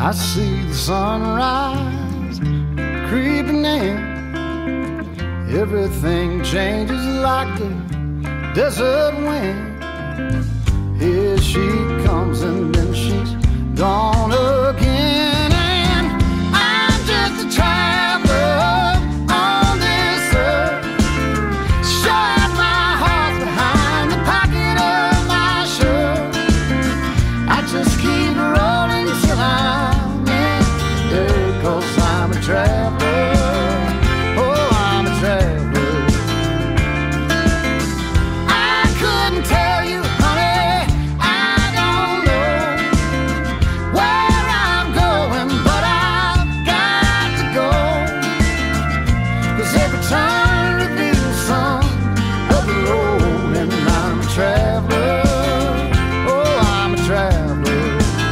I see the sunrise creeping in. Everything changes like the desert wind. Here she comes and then she's gone again. And I'm just a traveler on this earth. Shut my heart behind the pocket of my shirt. I just keep rolling till I'm in there, 'cause I'm a traveler. Oh, I'm a traveler. I couldn't tell you, honey, I don't know where I'm going, but I've got to go. 'Cause every turn reveals some of the road, and I'm a traveler. Oh, I'm a traveler.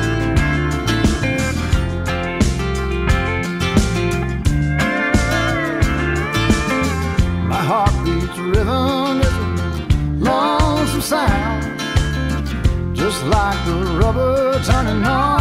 My heartbeat's rhythm is a lonesome sound, just like the rubber turning on